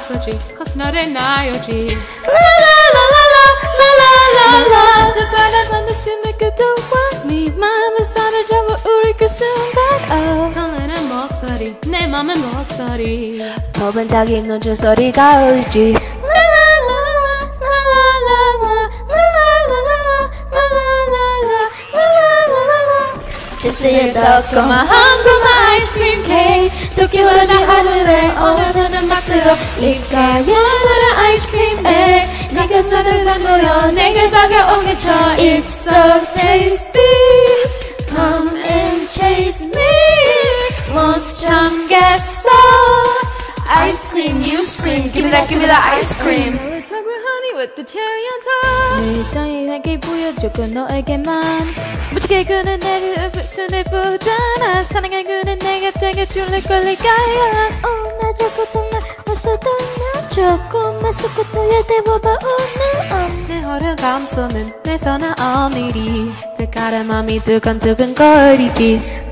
없어지 cause 너를 놔야지 라라라라라라라라 누구나 만날 수 있는 그동안 네 맘을 사로잡아 우리 그 순간 설레는 목소리 내 맘의 목소리 더 반짝이 눈줄 소리가 울지 Just say it up, come on, 고마 아이스크림 케이크 토끼와지 하늘에 오늘은 맛으로 입가에 너의 아이스크림 egg 내가 손을 내놓여 내게 다가오게 쳐 It's so tasty Come and chase me 못 참겠어 Ice cream, you scream Give me that ice cream Talk with honey with the cherry on top 내 땅에 향기 보여줘 그 너에게만 무지개 그는 내를 손에 보잖아 사랑한 그는 내 곁에 줄래 걸릴까요 나도 보통 나 웃어도 나 조금만 속고도 여대보다 오늘 내 허를 감싸는 내 손은 오늘이 때가른 맘이 두근두근 거리지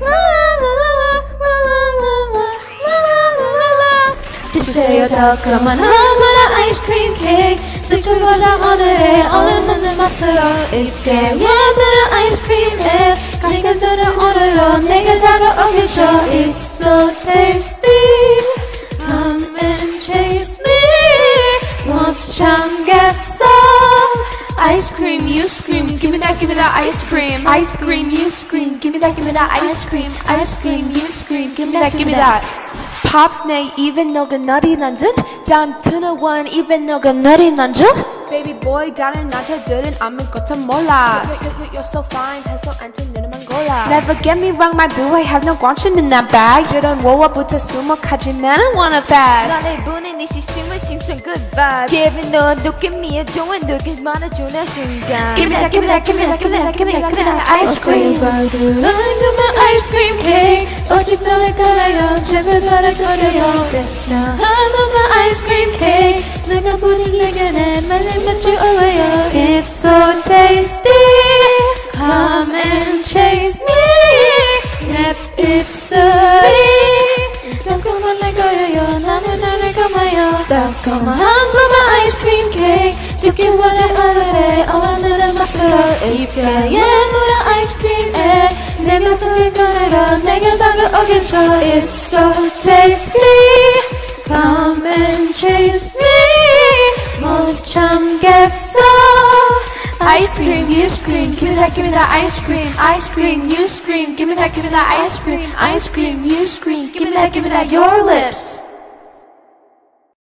Just say it all, come on, 고마운 아이스크림 케이크 득점보자 오늘의 얼른 맛으로 입게 예쁜 아이스크림 egg 내가 서를 오늘로 내게 다가오게 줘 It's so tasty Come and chase me 못 참겠어 Ice cream, you scream, give me that ice cream Ice cream, you scream, give me that ice cream Ice cream, you scream, give me that Pops 내 입에 녹은 너리 난준 잔투는 원 입에 녹은 너리 난준 Baby boy 다른 남자들은 아무것도 몰라 You're so fine 해서 앉은 눈만 골라 Never get me wrong my boo I have no gumption in that bag 이런 워워부터 수목하지만 I wanna pass 나를 보는 네 시심을 심슨 good vibe Giving 너 느낌이야 좋은 느낌 많아주는 순간 Give me that ice cream 너는 ice cream cake 오직 너를 걸어요 제발 걸어요 That's not my ice cream cake 내가 보지 내게 내 말을 맞추 올라요 It's so tasty Come and chase me 내 입술이 달콤한 날 거예요 나는 나를 감아요 달콤한 고마 아이스크림 케이크 느끼워져 오늘의 오늘은 맛으로 입가에 물어 아이스크림 egg 내 맘속을 꺼내려 내게 다가오게 줘 It's so tasty Come and chase me 못 참겠어 Ice cream, you scream, give me that ice cream Ice cream, you scream, give me that ice cream Ice cream, you scream, give me that your lips